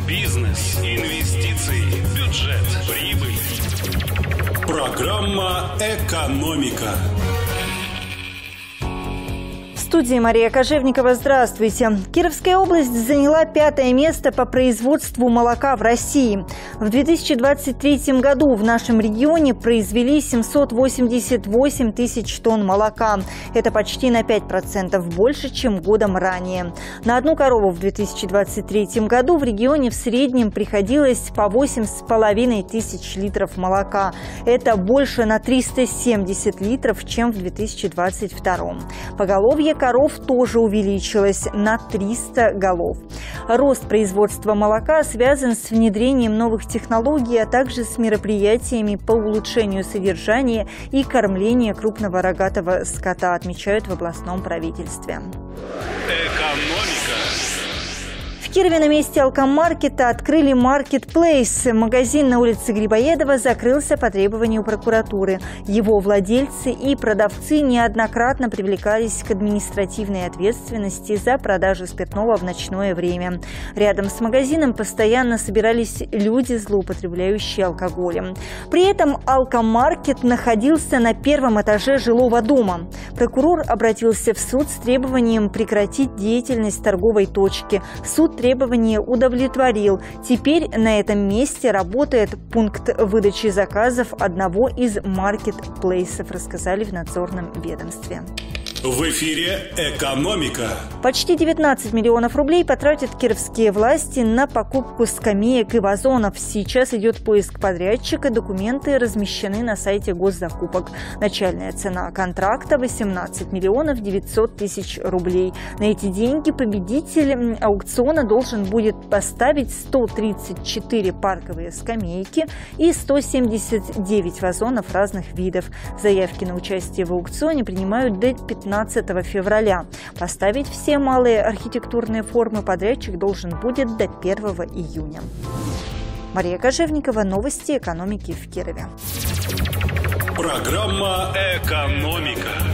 Бизнес, инвестиции, бюджет, прибыль. Программа «Экономика». В студии Мария Кожевникова. Здравствуйте. Кировская область заняла 5-е место по производству молока в России. В 2023 году в нашем регионе произвели 788 тысяч тонн молока. Это почти на 5% больше, чем годом ранее. На одну корову в 2023 году в регионе в среднем приходилось по 8,5 тысяч литров молока. Это больше на 370 литров, чем в 2022. Поголовье коров тоже увеличилось на 300 голов. Рост производства молока связан с внедрением новых технологий, а также с мероприятиями по улучшению содержания и кормления крупного рогатого скота, отмечают в областном правительстве. Экономика. В Кирове на месте алкомаркета открыли маркетплейс. Магазин на улице Грибоедова закрылся по требованию прокуратуры. Его владельцы и продавцы неоднократно привлекались к административной ответственности за продажу спиртного в ночное время. Рядом с магазином постоянно собирались люди, злоупотребляющие алкоголем. При этом алкомаркет находился на 1-м этаже жилого дома. Прокурор обратился в суд с требованием прекратить деятельность торговой точки. Суд требования удовлетворил. Теперь на этом месте работает пункт выдачи заказов одного из маркетплейсов, рассказали в надзорном ведомстве. В эфире «Экономика». Почти 19 миллионов рублей потратят кировские власти на покупку скамеек и вазонов. Сейчас идет поиск подрядчика, документы размещены на сайте госзакупок. Начальная цена контракта – 18 миллионов 900 тысяч рублей. На эти деньги победитель аукциона должен будет поставить 134 парковые скамейки и 179 вазонов разных видов. Заявки на участие в аукционе принимают до 15 февраля. Поставить все малые архитектурные формы подрядчик должен будет до 1 июня. Мария Кожевникова. Новости экономики в Кирове. Программа «Экономика».